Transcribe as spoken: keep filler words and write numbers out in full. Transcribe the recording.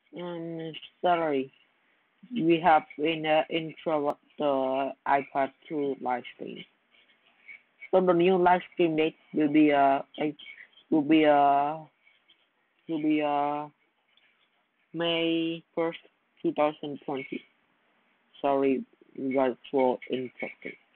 Um, sorry, we have in uh, intro the iPad to live stream. So the new live stream date will be uh like, will be uh will be uh May first, two thousand twenty. Sorry, we got for interrupted.